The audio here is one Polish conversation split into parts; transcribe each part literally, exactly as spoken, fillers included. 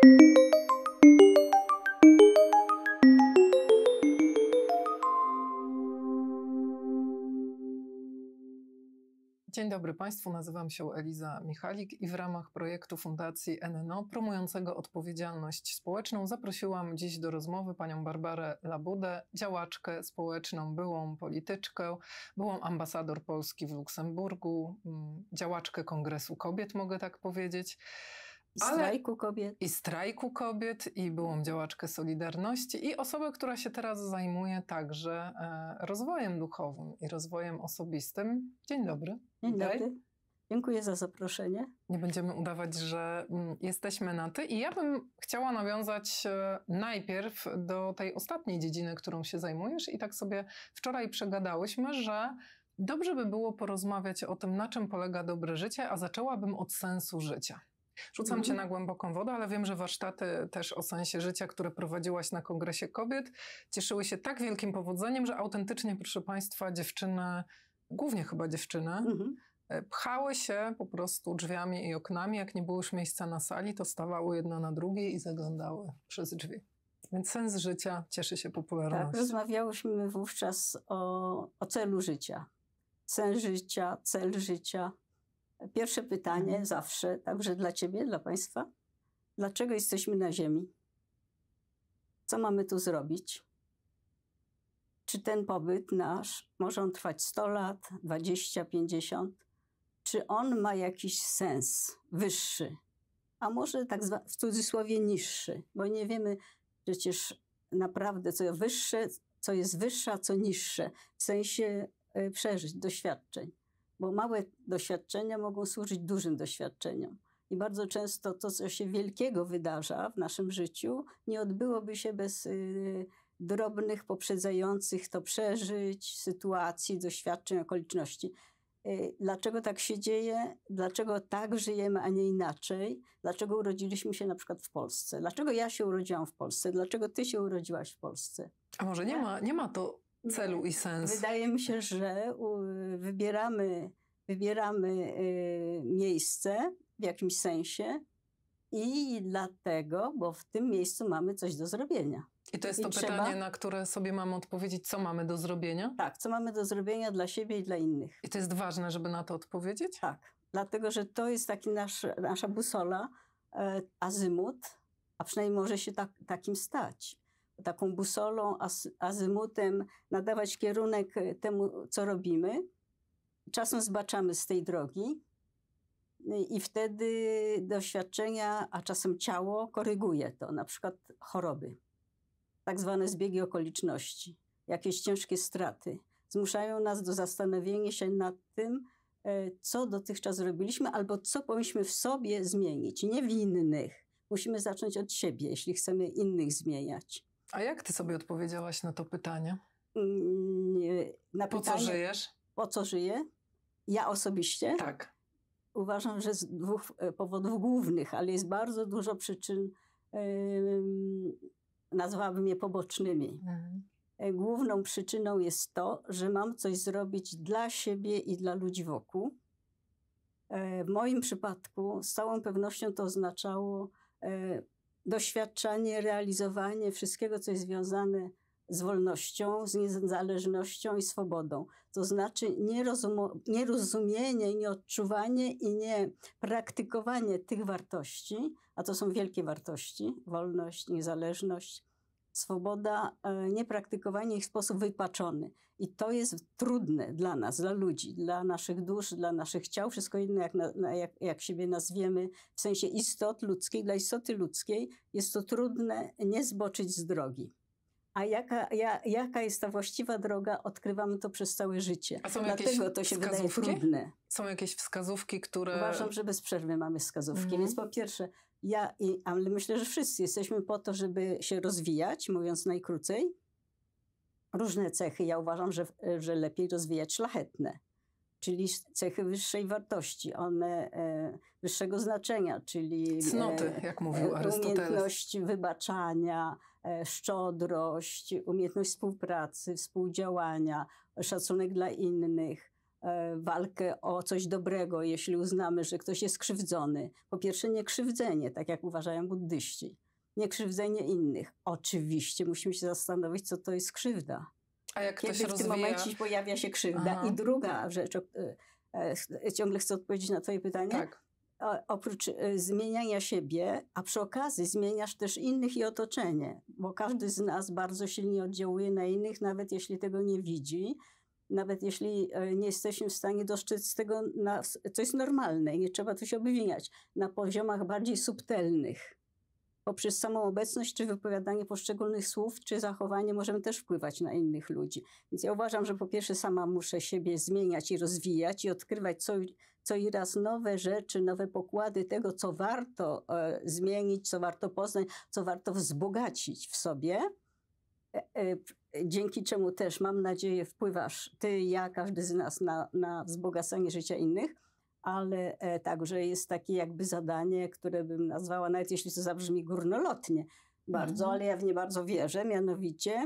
Dzień dobry Państwu, nazywam się Eliza Michalik i w ramach projektu Fundacji N N O promującego odpowiedzialność społeczną zaprosiłam dziś do rozmowy panią Barbarę Labudę, działaczkę społeczną, byłą polityczkę, byłą ambasador Polski w Luksemburgu, działaczkę Kongresu Kobiet, mogę tak powiedzieć. I strajku kobiet. I strajku kobiet, i byłą działaczkę Solidarności, i osobę, która się teraz zajmuje także e, rozwojem duchowym i rozwojem osobistym. Dzień dobry. Dzień dobry. Dziękuję za zaproszenie. Nie będziemy udawać, że mm, jesteśmy na ty. I ja bym chciała nawiązać e, najpierw do tej ostatniej dziedziny, którą się zajmujesz. I tak sobie wczoraj przegadałyśmy, że dobrze by było porozmawiać o tym, na czym polega dobre życie, a zaczęłabym od sensu życia. Rzucam mm. cię na głęboką wodę, ale wiem, że warsztaty też o sensie życia, które prowadziłaś na Kongresie Kobiet, cieszyły się tak wielkim powodzeniem, że autentycznie, proszę Państwa, dziewczyny, głównie chyba dziewczyny, mm-hmm. pchały się po prostu drzwiami i oknami. Jak nie było już miejsca na sali, to stawały jedna na drugiej i zaglądały przez drzwi. Więc sens życia cieszy się popularnością. Tak, rozmawiałyśmy wówczas o, o celu życia. Sens życia, cel życia. Pierwsze pytanie mhm. zawsze, także dla ciebie, dla państwa. Dlaczego jesteśmy na ziemi? Co mamy tu zrobić? Czy ten pobyt nasz może on trwać sto lat, dwadzieścia, pięćdziesiąt? Czy on ma jakiś sens wyższy? A może tak zwa, w cudzysłowie niższy? Bo nie wiemy przecież naprawdę, co jest wyższe, co jest wyższe, a co niższe. W sensie y, przeżyć, doświadczeń. Bo małe doświadczenia mogą służyć dużym doświadczeniom. I bardzo często to, co się wielkiego wydarza w naszym życiu, nie odbyłoby się bez y, drobnych, poprzedzających to przeżyć, sytuacji, doświadczeń, okoliczności. Y, dlaczego tak się dzieje? Dlaczego tak żyjemy, a nie inaczej? Dlaczego urodziliśmy się na przykład w Polsce? Dlaczego ja się urodziłam w Polsce? Dlaczego ty się urodziłaś w Polsce? A może nie ma, nie ma to celu i sensu? Wydaje mi się, że wybieramy, wybieramy miejsce w jakimś sensie i dlatego, bo w tym miejscu mamy coś do zrobienia. I to jest I to trzeba... pytanie, na które sobie mamy odpowiedzieć, co mamy do zrobienia? Tak, co mamy do zrobienia dla siebie i dla innych. I to jest ważne, żeby na to odpowiedzieć? Tak, dlatego, że to jest taki nasz, nasza busola, e, azymut, a przynajmniej może się tak, takim stać. Taką busolą, azymutem nadawać kierunek temu, co robimy. Czasem zbaczamy z tej drogi i wtedy doświadczenia, a czasem ciało koryguje to, na przykład choroby, tak zwane zbiegi okoliczności, jakieś ciężkie straty. Zmuszają nas do zastanowienia się nad tym, co dotychczas robiliśmy albo co powinniśmy w sobie zmienić, nie w innych. Musimy zacząć od siebie, jeśli chcemy innych zmieniać. A jak ty sobie odpowiedziałaś na to pytanie? Na po pytanie, co żyjesz? Po co żyję? Ja osobiście? Tak. Uważam, że z dwóch powodów głównych, ale jest bardzo dużo przyczyn, yy, nazwałabym je pobocznymi. Mhm. Główną przyczyną jest to, że mam coś zrobić dla siebie i dla ludzi wokół. W moim przypadku z całą pewnością to oznaczało yy, doświadczanie, realizowanie wszystkiego, co jest związane z wolnością, z niezależnością i swobodą. To znaczy nierozumienie, nieodczuwanie i nie praktykowanie tych wartości, a to są wielkie wartości, wolność, niezależność, swoboda, niepraktykowanie ich w sposób wypaczony. I to jest trudne dla nas, dla ludzi, dla naszych dusz, dla naszych ciał, wszystko inne, jak, na, jak, jak siebie nazwiemy, w sensie istot ludzkich. Dla istoty ludzkiej jest to trudne nie zboczyć z drogi. A jaka, ja, jaka jest ta właściwa droga, odkrywamy to przez całe życie. A są Dlatego jakieś to się wskazówki? wydaje trudne. Są jakieś wskazówki, które... Uważam, że bez przerwy mamy wskazówki. Mhm. Więc po pierwsze, ja, i, ale myślę, że wszyscy jesteśmy po to, żeby się rozwijać, mówiąc najkrócej. Różne cechy, ja uważam, że, że lepiej rozwijać szlachetne. Czyli cechy wyższej wartości, one e, wyższego znaczenia, czyli cnoty, e, jak mówił Arystoteles. Umiejętność wybaczania, e, szczodrość, umiejętność współpracy, współdziałania, szacunek dla innych, walkę o coś dobrego, jeśli uznamy, że ktoś jest krzywdzony. Po pierwsze, nie krzywdzenie, tak jak uważają buddyści. Nie krzywdzenie innych. Oczywiście musimy się zastanowić, co to jest krzywda. A jak Kiedy ktoś w rozwija... tym momencie pojawia się krzywda. Aha. I druga rzecz, ciągle chcę odpowiedzieć na twoje pytanie. Tak. Oprócz zmieniania siebie, a przy okazji zmieniasz też innych i otoczenie, bo każdy z nas bardzo silnie oddziałuje na innych, nawet jeśli tego nie widzi, nawet jeśli nie jesteśmy w stanie dostrzec tego, na, co jest normalne i nie trzeba tu się obwiniać, na poziomach bardziej subtelnych. Poprzez samą obecność, czy wypowiadanie poszczególnych słów, czy zachowanie możemy też wpływać na innych ludzi. Więc ja uważam, że po pierwsze sama muszę siebie zmieniać i rozwijać i odkrywać co, co i raz nowe rzeczy, nowe pokłady tego, co warto e, zmienić, co warto poznać, co warto wzbogacić w sobie. E, e, dzięki czemu też, mam nadzieję, wpływasz ty, ja, każdy z nas na, na wzbogacanie życia innych. Ale e, także jest takie jakby zadanie, które bym nazwała, nawet jeśli to zabrzmi górnolotnie bardzo, mhm. ale ja w nie bardzo wierzę, mianowicie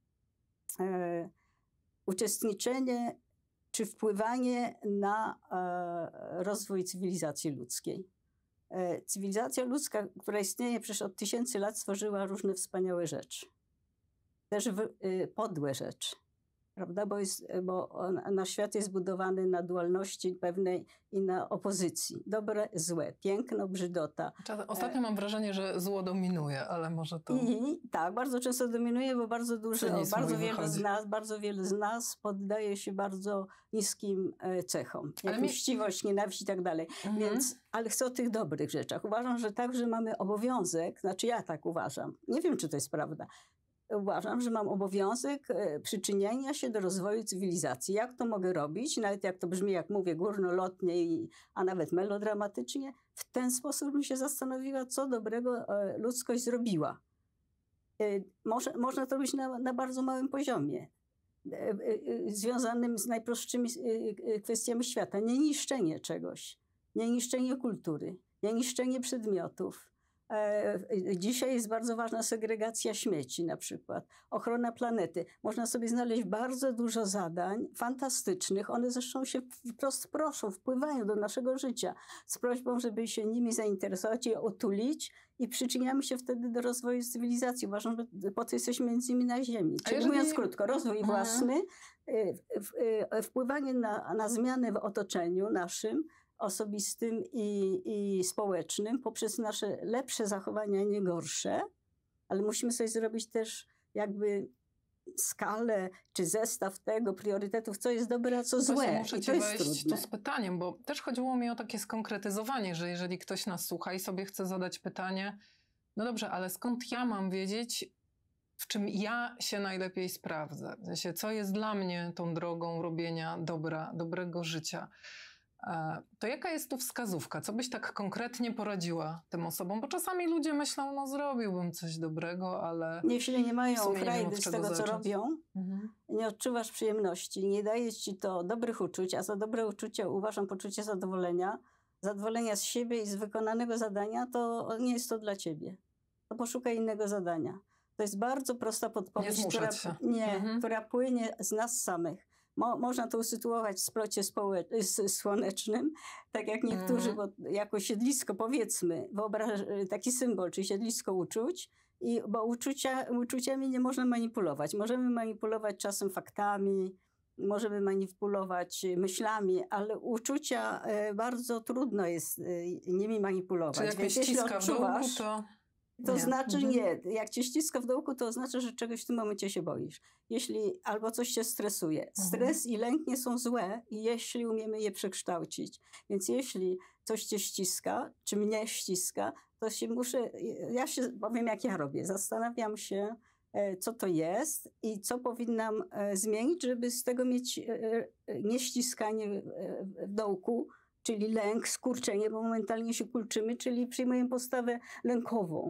e, uczestniczenie czy wpływanie na e, rozwój cywilizacji ludzkiej. E, cywilizacja ludzka, która istnieje przecież od tysięcy lat, stworzyła różne wspaniałe rzeczy. Też w, e, podłe rzeczy. Prawda? Bo, jest, bo on, nasz świat jest budowany na dualności pewnej i na opozycji. Dobre, złe, piękno, brzydota. Ostatnio mam wrażenie, że zło dominuje, ale może to... I tak, bardzo często dominuje, bo bardzo dużo, bardzo wiele z nas, bardzo wiele z nas poddaje się bardzo niskim cechom. Jak mi... mściwość, nienawiść i tak dalej. Mhm. Więc, ale chcę o tych dobrych rzeczach. Uważam, że także mamy obowiązek, znaczy ja tak uważam, nie wiem, czy to jest prawda, uważam, że mam obowiązek przyczyniania się do rozwoju cywilizacji. Jak to mogę robić? Nawet jak to brzmi, jak mówię, górnolotnie, i, a nawet melodramatycznie, w ten sposób bym się zastanowiła, co dobrego ludzkość zrobiła. Może, można to robić na, na bardzo małym poziomie, związanym z najprostszymi kwestiami świata. Nie niszczenie czegoś, nie niszczenie kultury, nie niszczenie przedmiotów. Dzisiaj jest bardzo ważna segregacja śmieci na przykład, ochrona planety. Można sobie znaleźć bardzo dużo zadań fantastycznych. One zresztą się wprost proszą, wpływają do naszego życia z prośbą, żeby się nimi zainteresować, je otulić i przyczyniamy się wtedy do rozwoju cywilizacji. Uważam, że po co jesteśmy między innymi na Ziemi. Czyli jeżeli... mówiąc krótko, rozwój mhm. własny, wpływanie na, na zmiany w otoczeniu naszym, osobistym i, i społecznym poprzez nasze lepsze zachowania, nie gorsze, ale musimy sobie zrobić też jakby skalę czy zestaw tego, priorytetów, co jest dobre, a co złe. Właśnie muszę I ci to jest wejść trudne. tu z pytaniem, bo też chodziło mi o takie skonkretyzowanie, że jeżeli ktoś nas słucha i sobie chce zadać pytanie, no dobrze, ale skąd ja mam wiedzieć, w czym ja się najlepiej sprawdzę? W sensie, co jest dla mnie tą drogą robienia dobra, dobrego życia? To jaka jest tu wskazówka? Co byś tak konkretnie poradziła tym osobom? Bo czasami ludzie myślą, no zrobiłbym coś dobrego, ale... Jeśli nie mają frajdy z tego, zacząć. co robią, mhm. nie odczuwasz przyjemności, nie daje ci to dobrych uczuć, a za dobre uczucia uważam poczucie zadowolenia, zadowolenia z siebie i z wykonanego zadania, to nie jest to dla ciebie. To poszukaj innego zadania. To jest bardzo prosta podpowiedź, nie która, się. nie, mhm. która płynie z nas samych. Mo, można to usytuować w splocie słonecznym, tak jak niektórzy, mm. bo jako siedlisko, powiedzmy, wyobraź taki symbol, czy siedlisko uczuć, i, bo uczucia, uczuciami nie można manipulować. Możemy manipulować czasem faktami, możemy manipulować myślami, ale uczucia bardzo trudno jest nimi manipulować. Czy jak mnie ściska w dołku, to... To nie. znaczy mhm. nie. Jak cię ściska w dołku, to oznacza, że czegoś w tym momencie się boisz. Jeśli albo coś cię stresuje. Stres mhm. i lęk nie są złe, jeśli umiemy je przekształcić. Więc jeśli coś cię ściska, czy mnie ściska, to się muszę, ja się powiem, jak ja robię. Zastanawiam się, co to jest i co powinnam zmienić, żeby z tego mieć nieściskanie w dołku, czyli lęk, skurczenie, bo momentalnie się kurczymy, czyli przyjmujemy postawę lękową.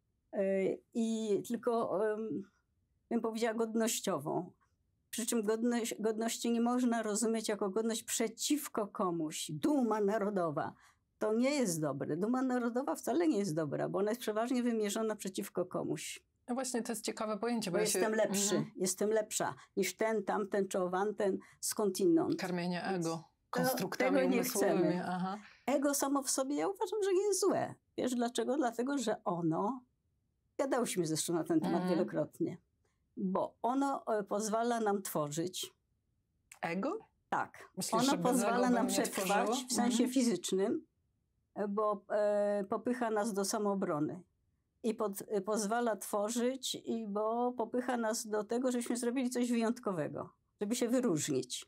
I tylko, bym powiedziała, godnościową. Przy czym godność, godności nie można rozumieć jako godność przeciwko komuś. Duma narodowa. To nie jest dobre. Duma narodowa wcale nie jest dobra, bo ona jest przeważnie wymierzona przeciwko komuś. No właśnie, to jest ciekawe pojęcie. Bo, bo jestem się... lepszy, mhm. jestem lepsza niż ten, tamten czy owanten skądinąd. Karmienie ego, Więc konstruktami tego nie umysłowymi. chcemy. Aha. Ego samo w sobie ja uważam, że nie jest złe. Wiesz dlaczego? Dlatego, że ono, gadałyśmy zresztą na ten temat Mhm. wielokrotnie, bo ono e, pozwala nam tworzyć. Ego? Tak. Myślisz, że ono bez pozwala ego by nam mnie przetrwać tworzyło? w sensie Mhm. fizycznym, e, bo e, popycha nas do samoobrony. I pod, e, pozwala tworzyć, i bo popycha nas do tego, żebyśmy zrobili coś wyjątkowego, żeby się wyróżnić.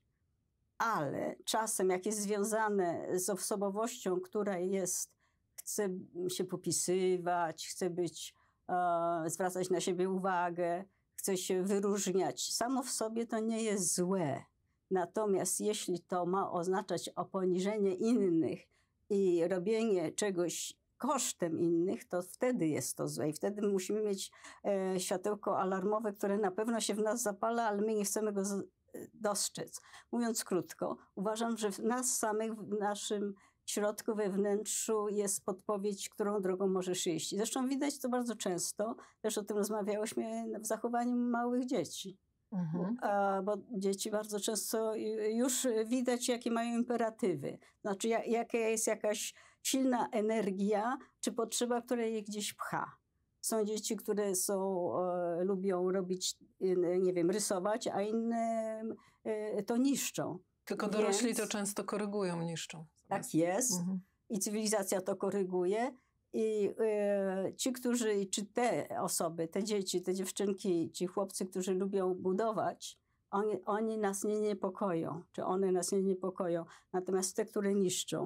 Ale czasem, jak jest związane z osobowością, która jest, chce się popisywać, chce być, e, zwracać na siebie uwagę, chce się wyróżniać, samo w sobie to nie jest złe. Natomiast jeśli to ma oznaczać o poniżenie innych i robienie czegoś kosztem innych, to wtedy jest to złe. I wtedy musimy mieć e, światełko alarmowe, które na pewno się w nas zapala, ale my nie chcemy go z, dostrzec. Mówiąc krótko, uważam, że w nas samych, w naszym środku, we wnętrzu jest podpowiedź, którą drogą możesz iść. Zresztą widać to bardzo często, też o tym rozmawiałyśmy, w zachowaniu małych dzieci. Mhm. A, bo dzieci bardzo często już widać, jakie mają imperatywy. Znaczy, jak, jaka jest jakaś silna energia, czy potrzeba, która je gdzieś pcha. Są dzieci, które są, e, lubią robić, e, nie wiem, rysować, a inne e, to niszczą. Tylko dorośli Więc to często korygują, niszczą. tak jest. Mhm. I cywilizacja to koryguje. I e, ci, którzy, czy te osoby, te dzieci, te dziewczynki, ci chłopcy, którzy lubią budować, oni, oni nas nie niepokoją, czy one nas nie niepokoją. Natomiast te, które niszczą,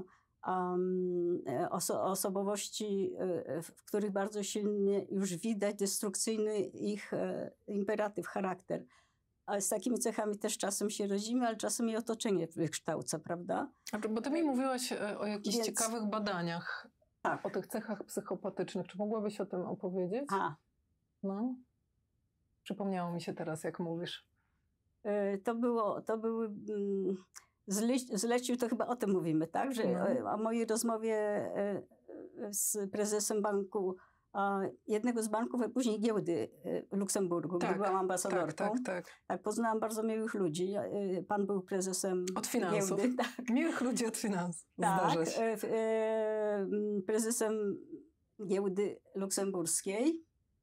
um, oso osobowości, e, w których bardzo silnie już widać destrukcyjny ich e, imperatyw, charakter. A z takimi cechami też czasem się rodzimy, ale czasem i otoczenie wykształca, prawda? Bo ty mi mówiłaś e, o jakichś Więc- ciekawych badaniach, Tak. o tych cechach psychopatycznych. Czy mogłabyś o tym opowiedzieć? A, No. Przypomniało mi się teraz, jak mówisz. e, to było, to były... Mm, zle, zlecił, to chyba o tym mówimy, tak? Że No. e, o mojej rozmowie e, e, z prezesem banku, a, jednego z banków, a później giełdy e, w Luksemburgu, Tak, gdzie byłam ambasadorką. Tak, tak, tak. Tak, poznałam bardzo miłych ludzi. E, Pan był prezesem Od finansów. giełdy. Tak. Miłych ludzi od finansów. Tak, Zdarza się. e, w- e, m, prezesem giełdy luksemburskiej.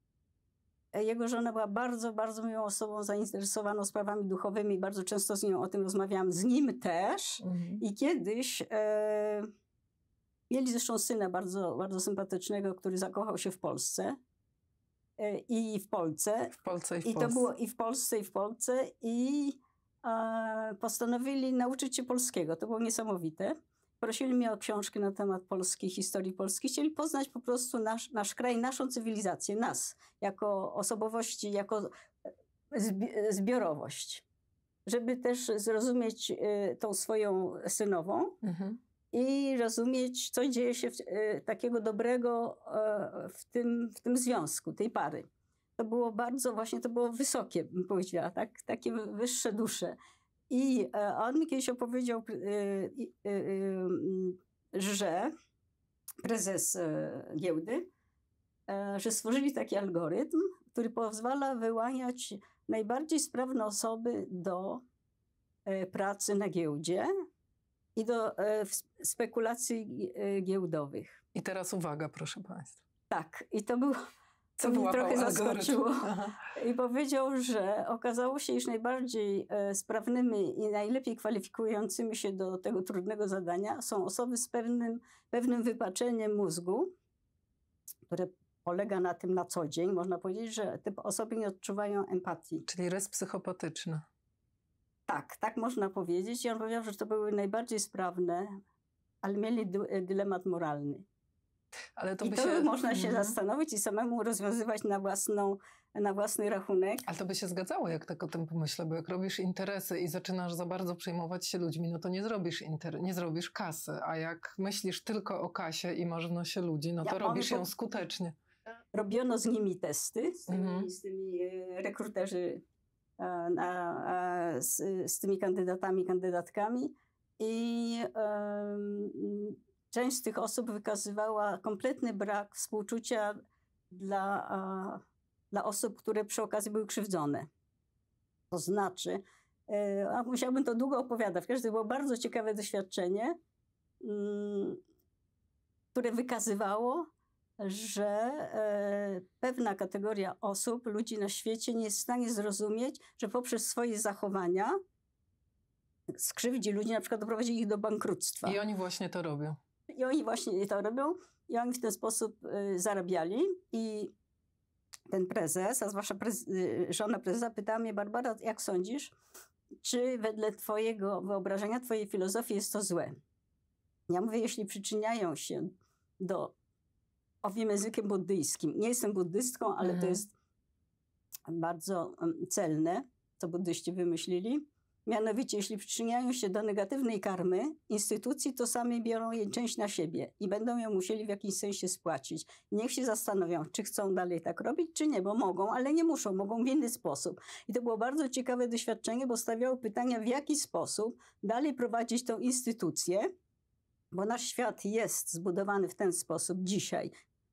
E, Jego żona była bardzo, bardzo miłą osobą, zainteresowaną sprawami duchowymi. Bardzo często z nią o tym rozmawiałam, z nim też. Mhm. I kiedyś e, mieli zresztą syna bardzo, bardzo sympatycznego, który zakochał się w Polsce e, i w Polsce. W Polsce i w I Polsce. to było i w Polsce, i w Polsce. I e, postanowili nauczyć się polskiego. To było niesamowite. Prosili mnie o książkę na temat Polski, historii Polski. Chcieli poznać po prostu nasz, nasz kraj, naszą cywilizację, nas, jako osobowości, jako zbi zbiorowość. Żeby też zrozumieć e, tą swoją synową Mhm. i rozumieć, co dzieje się w, e, takiego dobrego e, w, tym, w tym związku, tej pary. To było bardzo, właśnie to było wysokie, bym powiedziała, tak? Takie wyższe dusze. I e, on mi kiedyś opowiedział, e, e, e, że prezes e, giełdy, e, że stworzyli taki algorytm, który pozwala wyłaniać najbardziej sprawne osoby do e, pracy na giełdzie i do e, w- spekulacji e, giełdowych. I teraz uwaga, proszę państwa. Tak, i to było, Co to mnie wyłapał trochę algorytm? zaskoczyło. Aha. I powiedział, że okazało się, iż najbardziej e, sprawnymi i najlepiej kwalifikującymi się do tego trudnego zadania są osoby z pewnym, pewnym wypaczeniem mózgu, które polega na tym na co dzień. Można powiedzieć, że te osoby nie odczuwają empatii. Czyli rys psychopatyczny. Tak, tak można powiedzieć. I on powiedział, że to były najbardziej sprawne, ale mieli dy- dylemat moralny. Ale to I by to się... można się Mhm. zastanowić i samemu rozwiązywać na, własną, na własny rachunek. Ale to by się zgadzało, jak tak o tym pomyślę, bo jak robisz interesy i zaczynasz za bardzo przejmować się ludźmi, no to nie zrobisz, inter... nie zrobisz kasy, a jak myślisz tylko o kasie i masz w nosie ludzi, no to Ja robisz on ją po- skutecznie. Robiono z nimi testy, z tymi, Mhm. z tymi e, rekruterzy, e, na, e, z, z tymi kandydatami, kandydatkami i em, część z tych osób wykazywała kompletny brak współczucia dla, a, dla osób, które przy okazji były krzywdzone. To znaczy, e, a musiałabym to długo opowiadać, w każdym razie było bardzo ciekawe doświadczenie, mm, które wykazywało, że e, pewna kategoria osób, ludzi na świecie nie jest w stanie zrozumieć, że poprzez swoje zachowania skrzywdzi ludzi, na przykład doprowadzi ich do bankructwa. I oni właśnie to robią. I oni właśnie to robią i oni w ten sposób y, zarabiali. I ten prezes, a zwłaszcza prez, y, żona prezesa pytała mnie: Barbara, jak sądzisz, czy wedle twojego wyobrażenia, twojej filozofii jest to złe? Ja mówię, jeśli przyczyniają się do, powiem językiem buddyjskim, nie jestem buddystką, ale mhm. to jest bardzo um, celne, co buddyści wymyślili. Mianowicie, jeśli przyczyniają się do negatywnej karmy instytucji, to sami biorą jej część na siebie i będą ją musieli w jakimś sensie spłacić. Niech się zastanowią, czy chcą dalej tak robić, czy nie, bo mogą, ale nie muszą, mogą w inny sposób. I to było bardzo ciekawe doświadczenie, bo stawiało pytania, w jaki sposób dalej prowadzić tą instytucję, bo nasz świat jest zbudowany w ten sposób dzisiaj,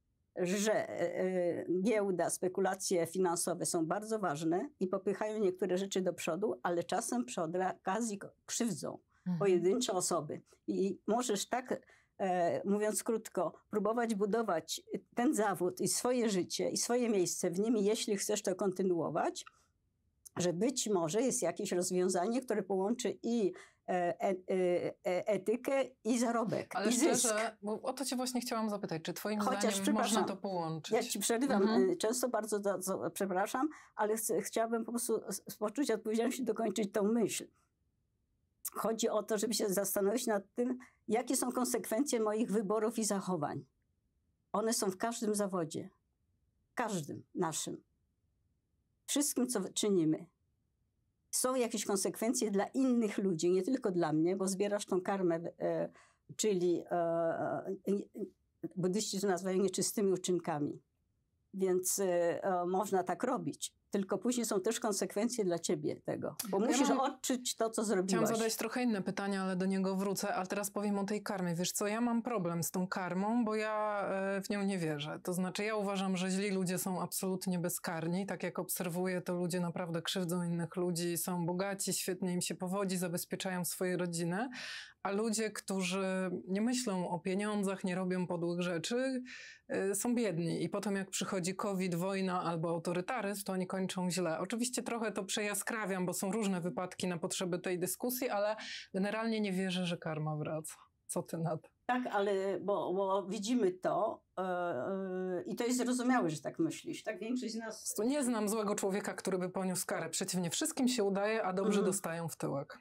że e, giełda, spekulacje finansowe są bardzo ważne i popychają niektóre rzeczy do przodu, ale czasem przy okazji krzywdzą mhm. pojedyncze osoby. I możesz tak, e, mówiąc krótko, próbować budować ten zawód i swoje życie i swoje miejsce w nim, jeśli chcesz to kontynuować, że być może jest jakieś rozwiązanie, które połączy i E, e, etykę i zarobek, ale i szczerze, zysk. Bo o to cię właśnie chciałam zapytać, czy twoim Chociaż, zdaniem można to połączyć? Ja ci przerywam, mhm. często bardzo do, do, przepraszam, ale chcę, chciałabym po prostu z poczucia odpowiedzialności dokończyć tą myśl. Chodzi o to, żeby się zastanowić nad tym, jakie są konsekwencje moich wyborów i zachowań. One są w każdym zawodzie. W każdym naszym. Wszystkim, co czynimy. Są jakieś konsekwencje dla innych ludzi, nie tylko dla mnie, bo zbierasz tą karmę, e, czyli e, e, buddyści to nazywają nieczystymi uczynkami. Więc e, e, można tak robić. Tylko później są też konsekwencje dla ciebie tego. Bo ja musisz mam, odczuć to, co zrobiłaś. Chciałam zadać trochę inne pytanie, ale do niego wrócę. Ale teraz powiem o tej karmie. Wiesz co, ja mam problem z tą karmą, bo ja w nią nie wierzę. To znaczy ja uważam, że źli ludzie są absolutnie bezkarni. Tak jak obserwuję, to ludzie naprawdę krzywdzą innych ludzi, są bogaci, świetnie im się powodzi, zabezpieczają swoje rodziny. A ludzie, którzy nie myślą o pieniądzach, nie robią podłych rzeczy, yy, są biedni. I potem jak przychodzi COVID, wojna albo autorytaryzm, to oni kończą źle. Oczywiście trochę to przejaskrawiam, bo są różne wypadki na potrzeby tej dyskusji, ale generalnie nie wierzę, że karma wraca. Co ty na to? Tak, ale bo, bo widzimy to yy, yy, i to jest zrozumiałe, że tak myślisz. Tak, większość z nas... To nie znam złego człowieka, który by poniósł karę. Przeciwnie, wszystkim się udaje, a dobrze mm. dostają w tyłek.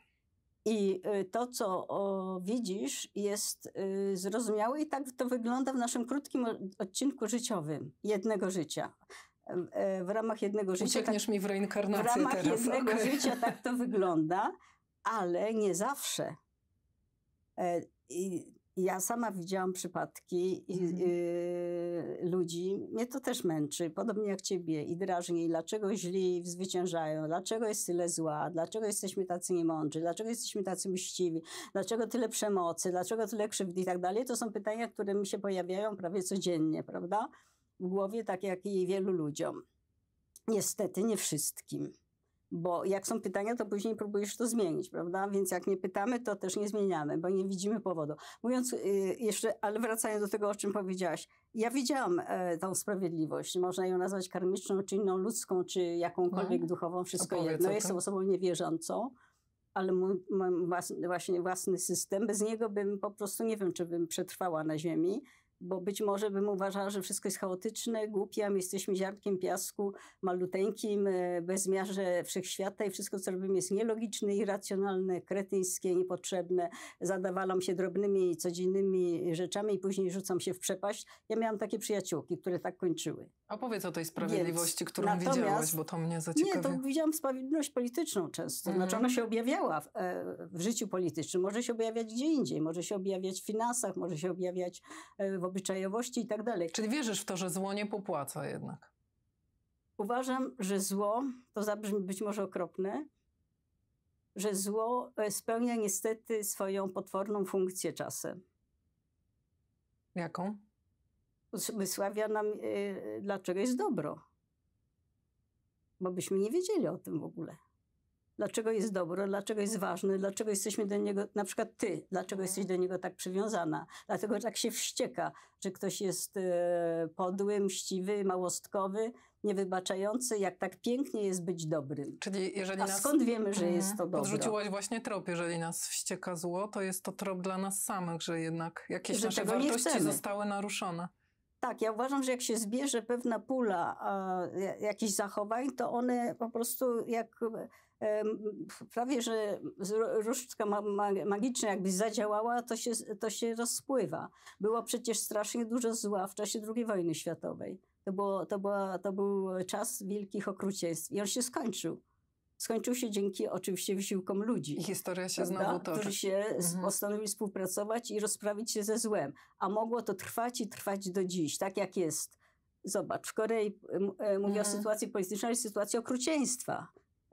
I to, co o, widzisz, jest y, zrozumiałe i tak to wygląda w naszym krótkim odcinku życiowym jednego życia. W, w ramach jednego życia... Uciekniesz tak, mi w reinkarnację W ramach teraz. jednego Okay. życia tak to wygląda, ale nie zawsze. E, i, ja sama widziałam przypadki i, mhm. y, ludzi, mnie to też męczy, podobnie jak ciebie, i drażni, dlaczego źli zwyciężają, dlaczego jest tyle zła, dlaczego jesteśmy tacy niemądrzy, dlaczego jesteśmy tacy mściwi, dlaczego tyle przemocy, dlaczego tyle krzywdy i tak dalej. To są pytania, które mi się pojawiają prawie codziennie, prawda? W głowie, tak jak i wielu ludziom. Niestety nie wszystkim. Bo jak są pytania, to później próbujesz to zmienić, prawda? Więc jak nie pytamy, to też nie zmieniamy, bo nie widzimy powodu. Mówiąc yy, jeszcze, ale wracając do tego, o czym powiedziałaś. Ja widziałam e, tą sprawiedliwość. Można ją nazwać karmiczną, czy inną ludzką, czy jakąkolwiek no. duchową. Wszystko jedno. Jestem osobą niewierzącą, ale mój, mój własny, właśnie własny system, bez niego bym po prostu, nie wiem, czy bym przetrwała na ziemi. Bo być może bym uważała, że wszystko jest chaotyczne, głupie, a my jesteśmy ziarnkiem piasku, maluteńkim, bez miarze wszechświata i wszystko, co robimy, jest nielogiczne, irracjonalne, kretyńskie, niepotrzebne. Zadawalam się drobnymi, codziennymi rzeczami i później rzucam się w przepaść. Ja miałam takie przyjaciółki, które tak kończyły. Opowiedz o tej sprawiedliwości, Więc, którą natomiast, widziałaś, bo to mnie zaciekawi. Nie, to widziałam sprawiedliwość polityczną często. Znaczy ona się objawiała w, w życiu politycznym. Może się objawiać gdzie indziej, może się objawiać w finansach, może się objawiać w obyczajowości i tak dalej. Czyli wierzysz w to, że zło nie popłaca jednak? Uważam, że zło, to zabrzmi być może okropne, że zło spełnia niestety swoją potworną funkcję czasem. Jaką? Wysławia nam, y, dlaczego jest dobro. bo byśmy nie wiedzieli o tym w ogóle. Dlaczego jest dobro, dlaczego jest ważne, dlaczego jesteśmy do niego, na przykład ty, dlaczego jesteś do niego tak przywiązana, dlatego tak się wścieka, że ktoś jest e, podły, mściwy, małostkowy, niewybaczający, jak tak pięknie jest być dobrym. Czyli jeżeli A nas... skąd wiemy, że jest to dobro? Podrzuciłaś właśnie trop, jeżeli nas wścieka zło, to jest to trop dla nas samych, że jednak jakieś Że nasze tego nie wartości chcemy. zostały naruszone. Tak, ja uważam, że jak się zbierze pewna pula a, jakichś zachowań, to one po prostu jak e, prawie, że różdżka ma, ma, magiczna jakby zadziałała, to się, to się rozpływa. Było przecież strasznie dużo zła w czasie drugiej wojny światowej. To, było, to, była, to był czas wielkich okrucieństw i on się skończył. Skończył się dzięki oczywiście wysiłkom ludzi. I historia się prawda? znowu toczy. Którzy się mhm. postanowili współpracować i rozprawić się ze złem. A mogło to trwać i trwać do dziś, tak jak jest. Zobacz, w Korei, mówię mhm. o sytuacji politycznej, jest sytuacja okrucieństwa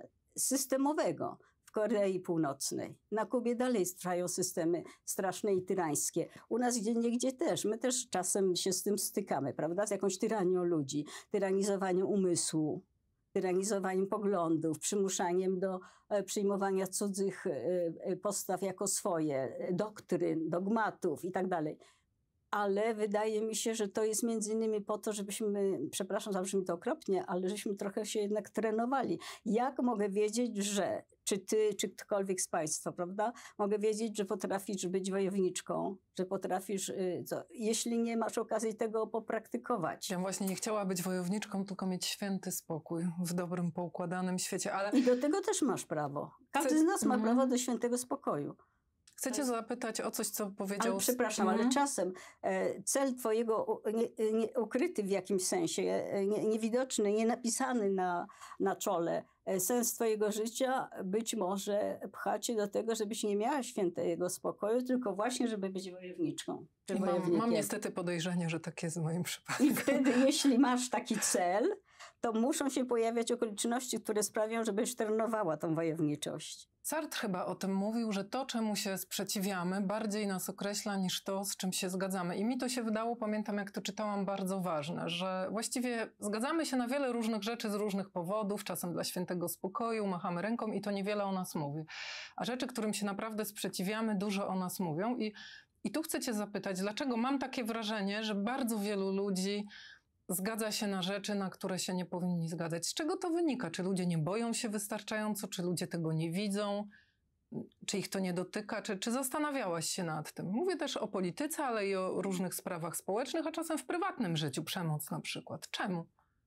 systemowego w Korei Północnej. Na Kubie dalej trwają systemy straszne i tyrańskie. U nas gdzie niegdzie też. My też czasem się z tym stykamy, prawda? Z jakąś tyranią ludzi, tyranizowaniem umysłu, tyranizowaniem poglądów, przymuszaniem do przyjmowania cudzych postaw jako swoje, doktryn, dogmatów i tak dalej. Ale wydaje mi się, że to jest między innymi po to, żebyśmy, przepraszam, zabrzmi to okropnie, ale żeśmy trochę się jednak trenowali. Jak mogę wiedzieć, że, czy ty, czy ktokolwiek z państwa, prawda, mogę wiedzieć, że potrafisz być wojowniczką, że potrafisz, co, jeśli nie masz okazji tego popraktykować. Ja właśnie nie chciała być wojowniczką, tylko mieć święty spokój w dobrym, poukładanym świecie, ale... I do tego też masz prawo. Każdy Chcę... z nas ma mm. prawo do świętego spokoju. Chcę cię zapytać o coś, co powiedział... Ale przepraszam, mm. ale czasem e, cel twojego nie, nie, ukryty w jakimś sensie, nie, niewidoczny, nie napisany na, na czole, e, sens twojego życia być może pcha cię do tego, żebyś nie miała świętego spokoju, tylko właśnie, żeby być wojowniczką. I mam, mam niestety podejrzenie, że tak jest w moim przypadku. I wtedy, jeśli masz taki cel, to muszą się pojawiać okoliczności, które sprawią, żebyś trenowała tą wojowniczość. Sartre chyba o tym mówił, że to, czemu się sprzeciwiamy, bardziej nas określa niż to, z czym się zgadzamy. I mi to się wydało, pamiętam jak to czytałam, bardzo ważne, że właściwie zgadzamy się na wiele różnych rzeczy z różnych powodów, czasem dla świętego spokoju, machamy ręką i to niewiele o nas mówi. A rzeczy, którym się naprawdę sprzeciwiamy, dużo o nas mówią. I, i tu chcę cię zapytać, dlaczego mam takie wrażenie, że bardzo wielu ludzi zgadza się na rzeczy, na które się nie powinni zgadzać. Z czego to wynika? Czy ludzie nie boją się wystarczająco? Czy ludzie tego nie widzą? Czy ich to nie dotyka? Czy, czy zastanawiałaś się nad tym? Mówię też o polityce, ale i o różnych sprawach społecznych, a czasem w prywatnym życiu, przemoc na przykład. Czemu?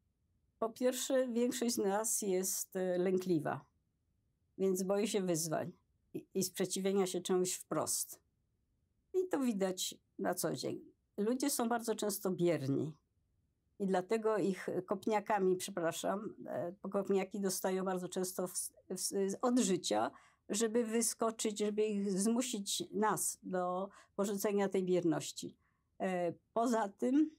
Po pierwsze, większość z nas jest lękliwa, więc boi się wyzwań i, i sprzeciwienia się czemuś wprost. I to widać na co dzień. Ludzie są bardzo często bierni. I dlatego ich kopniakami, przepraszam, kopniaki dostają bardzo często w, w, od życia, żeby wyskoczyć, żeby ich zmusić nas do porzucenia tej bierności. Poza tym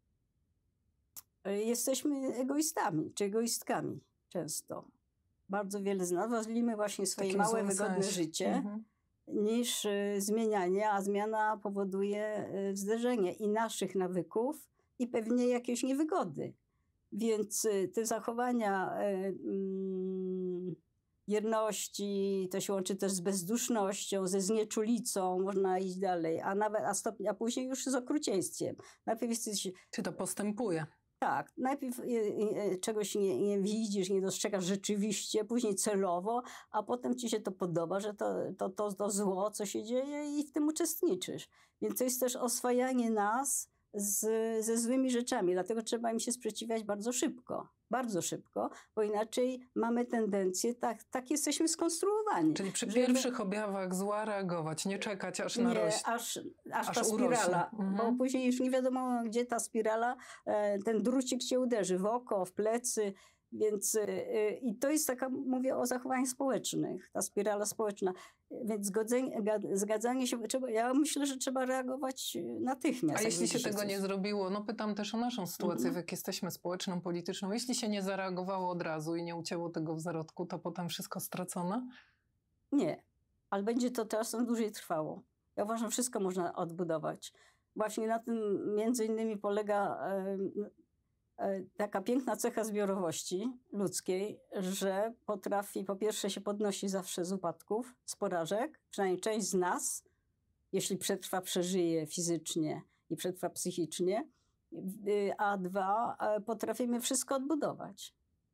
jesteśmy egoistami, czy egoistkami często. Bardzo wiele z nas wolimy właśnie swoje małe, wygodne sensie. życie, mhm. niż zmienianie, a zmiana powoduje zderzenie i naszych nawyków, i pewnie jakieś niewygody. Więc te zachowania mm, wierności, to się łączy też z bezdusznością, ze znieczulicą, można iść dalej, a nawet a, stopni, a później już z okrucieństwem. Najpierw jesteś... Czy to postępuje? Tak, najpierw y, y, czegoś nie, nie widzisz, nie dostrzegasz rzeczywiście, później celowo, a potem ci się to podoba, że to, to, to, to zło, co się dzieje i w tym uczestniczysz. Więc to jest też oswajanie nas Z, ze złymi rzeczami. Dlatego trzeba im się sprzeciwiać bardzo szybko. Bardzo szybko, bo inaczej mamy tendencję, tak, tak jesteśmy skonstruowani. Czyli przy pierwszych objawach zła reagować, nie czekać aż narośnie. Nie, aż, aż, aż ta spirala. Mhm. Bo później już nie wiadomo, gdzie ta spirala, ten drucik cię uderzy w oko, w plecy. Więc yy, i to jest taka, mówię o zachowaniach społecznych, ta spirala społeczna. Więc zgodzenie, zgadzanie się, trzeba, ja myślę, że trzeba reagować natychmiast. A jeśli się tego coś... nie zrobiło, no pytam też o naszą sytuację, mm-hmm. w jakiej jesteśmy społeczną, polityczną. Jeśli się nie zareagowało od razu i nie ucięło tego w zarodku, to potem wszystko stracone? Nie, ale będzie to czasem dłużej trwało. Ja uważam, że wszystko można odbudować. Właśnie na tym między innymi polega... Yy, taka piękna cecha zbiorowości ludzkiej, że potrafi, po pierwsze się podnosi zawsze z upadków, z porażek, przynajmniej część z nas, jeśli przetrwa, przeżyje fizycznie i przetrwa psychicznie, a dwa, potrafimy wszystko odbudować.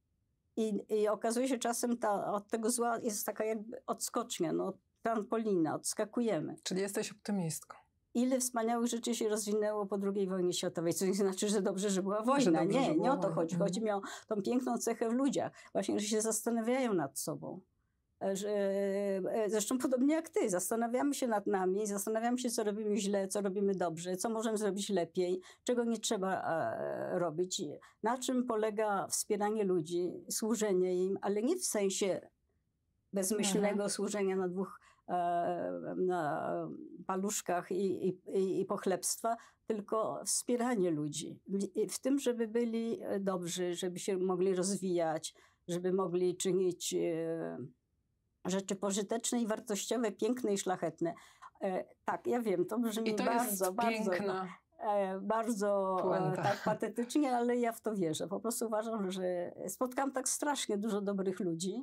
I, i okazuje się czasem, ta, od tego zła jest taka jakby odskocznia, no, trampolina, odskakujemy. Czyli jesteś optymistką. Ile wspaniałych rzeczy się rozwinęło po drugiej wojnie światowej, co nie znaczy, że dobrze, że była wojna. Że dobrze, nie, że była nie o to wojna. chodzi. Chodzi mi o tą piękną cechę w ludziach. Właśnie, że się zastanawiają nad sobą. Że, zresztą podobnie jak ty, zastanawiamy się nad nami, zastanawiamy się, co robimy źle, co robimy dobrze, co możemy zrobić lepiej, czego nie trzeba e, robić, na czym polega wspieranie ludzi, służenie im, ale nie w sensie bezmyślnego mhm. służenia na dwóch e, na paluszkach i, i, i pochlebstwa, tylko wspieranie ludzi w, w tym, żeby byli dobrzy, żeby się mogli rozwijać, żeby mogli czynić e, rzeczy pożyteczne i wartościowe, piękne i szlachetne. E, tak, ja wiem, to brzmi I to bardzo, jest bardzo, piękna e, bardzo puenta. e, tak patetycznie, ale ja w to wierzę. Po prostu uważam, że spotkałam tak strasznie dużo dobrych ludzi,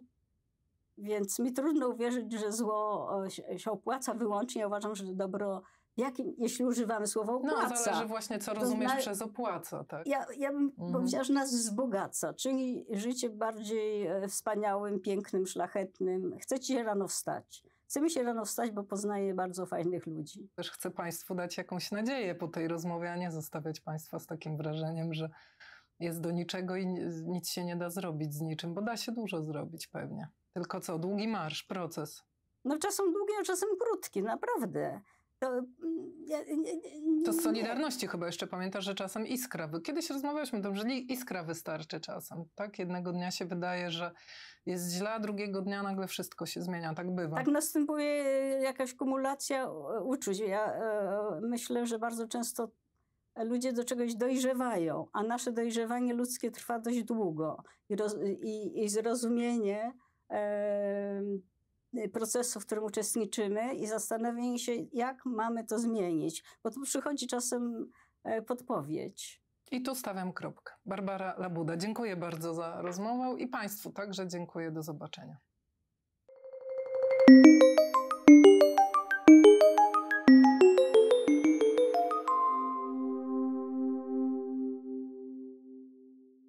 więc mi trudno uwierzyć, że zło się, się opłaca wyłącznie. Ja uważam, że dobro, jakim, jeśli używamy słowa opłaca. No, zależy właśnie, co rozumiesz zna... przez opłaca, tak? Ja, ja bym mhm. powiedziała, że nas wzbogaca, czyli życie bardziej wspaniałym, pięknym, szlachetnym. Chcecie się rano wstać. Chcemy się rano wstać, bo poznaję bardzo fajnych ludzi. Też chcę Państwu dać jakąś nadzieję po tej rozmowie, a nie zostawiać Państwa z takim wrażeniem, że jest do niczego i nic się nie da zrobić z niczym, bo da się dużo zrobić pewnie. Tylko co, długi marsz, proces. No czasem długi, a czasem krótki, naprawdę. To, ja, nie, nie, to z Solidarności chyba jeszcze pamiętasz, że czasem iskra. Kiedyś rozmawialiśmy o tym, że iskra wystarczy czasem. Tak? Jednego dnia się wydaje, że jest źle, a drugiego dnia nagle wszystko się zmienia. Tak bywa. Tak następuje jakaś kumulacja uczuć. Ja e, myślę, że bardzo często ludzie do czegoś dojrzewają, a nasze dojrzewanie ludzkie trwa dość długo. I, roz, i, i zrozumienie e, procesu, w którym uczestniczymy i zastanowienie się, jak mamy to zmienić. Bo tu przychodzi czasem podpowiedź. I tu stawiam kropkę. Barbara Labuda, dziękuję bardzo za rozmowę i Państwu także dziękuję. Do zobaczenia.